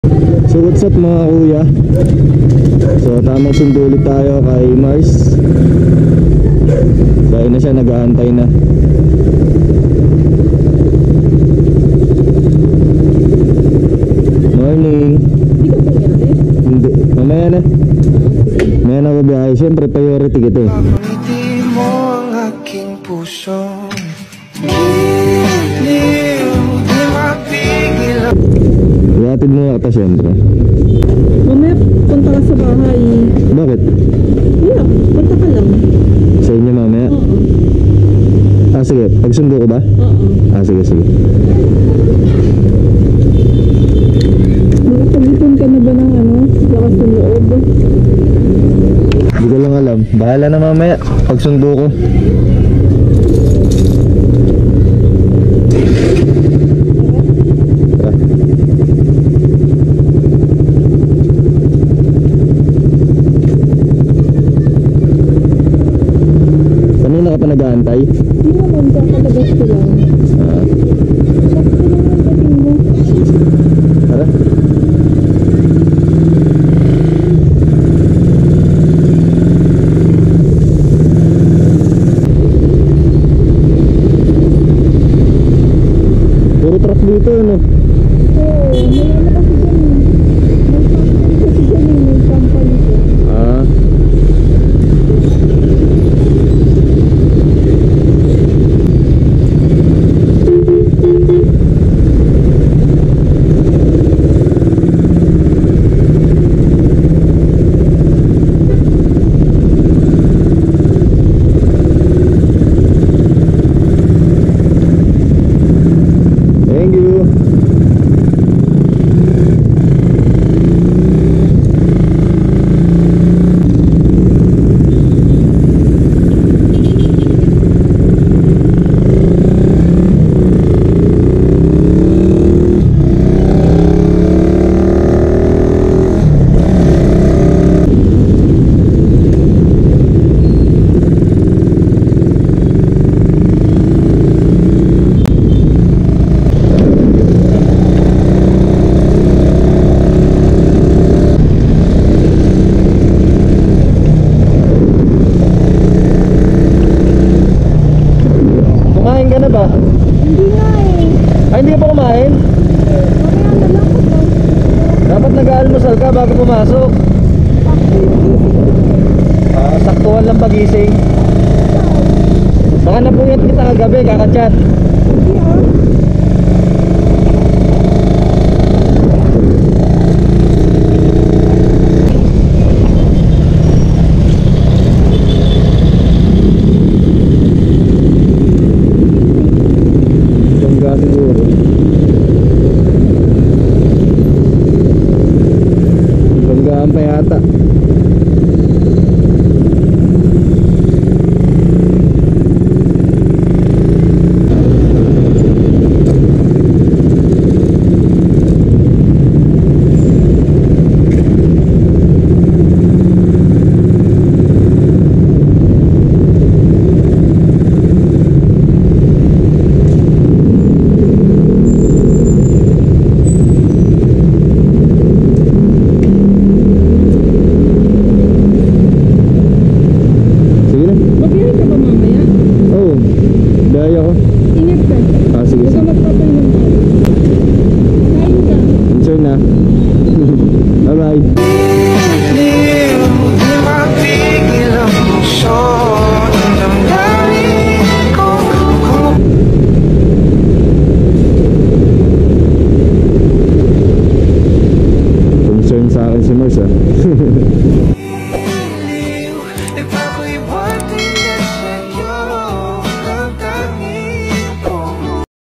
So what's up mga kuya? So tamang sundo ulit tayo kay Mars. So ayun na siya, nag-aantay na. Morning. Hindi, mamaya na. Mamaya na babiyahe. Siyempre priority kita eh. Pangiti mo ang aking puso, giliw, di mapigil. Ihatid mo kita siyempre. Mamaya punta ka sa bahay. Bakit? Yeah, punta ka lang. Sa inyo mamaya? Oo. Ah sige, pagsundo ko ba? Oo. Ah sige sige. Nakapag-ipon ka na ba ng lakas ng loob? Hindi ko lang alam. Bahala na mamaya pagsundo ko. Tara. Kanina ka pa nag-aantay? Hindi naman, kakalabas ko lang. Ah, Sakto lang ang dating mo. tara. Puro truck dito ano? Oo, may kasi dyan. May company kasi dyan may company ko. Ah. Thank you. Kumain ka na ba? Hindi nga eh. Ay, hindi ka pa kumain? Mamaya na lang ako. Dapat nag-aalmusal ka bago pumasok. Sakto yung gising ko eh. Ah, saktuhan lang pagising. Baka napuyat kita kagabi, kakachat. Hindi ah. Bangga siguro. Banggaan pa yata. Sige na. Mabiyahe ka ba mamaya? Oo. Daya ko. Ingat ka. Ah, sige Huwag ka sige. magpapainom ka. Kain ka. Concern na. Bye bye.